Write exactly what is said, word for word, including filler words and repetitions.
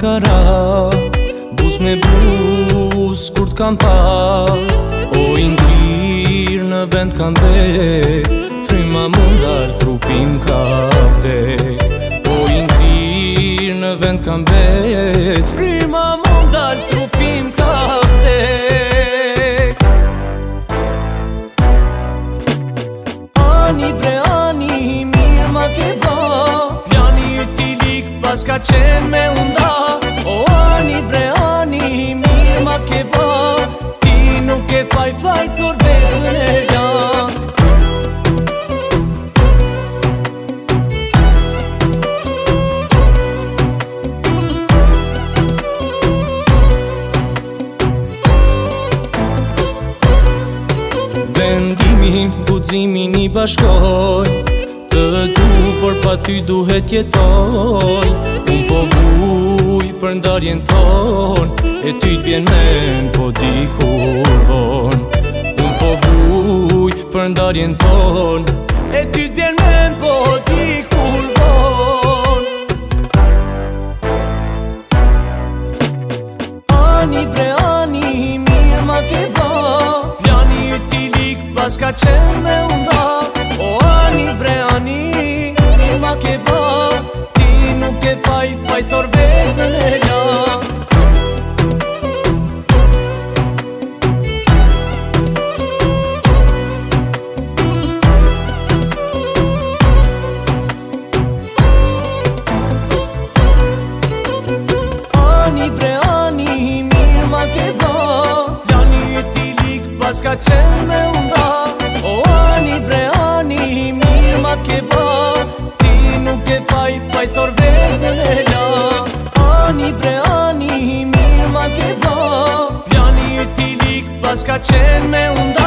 kara, buz me buz kur t'kam pa. O i ngrirë në vend kam vet, fryma mund dal trupim ka vdek. O i ngrirë në vend kam vet, fryma mund dal trupim ka vdek. Ani bre ani, mirë ma ke ba, plani i ti lik pas ka qenë me unda. O ani bre ani, mirë ma ke ba, ti nuk e faj fajtur vetën e la. Vendimin, guximin i bashkoj, të du, por pa ty duhet jetoj. Unë po vuj për ndarjen ton, e ty t'bjen men po di kur von. Unë po vuj për ndarjen ton, e ty t'bjen men po di kur von. Ani bre ani, mirë ma ke ba, plani i ti lik pas ka qenë me unda. O ani bre ani, mirë ma ke ba, ti nuk e faj fajtor vetën e la. Ani bre ani, mirë ma ke ba, plani i ti lik pas ka qenë me unda. O ani bre ani, mirë ma ke ba, ti nuk e faj fajtor vetën e la. Ani bre ani, mirë ma ke ba, plani i ti lik pas ka qenë me unda.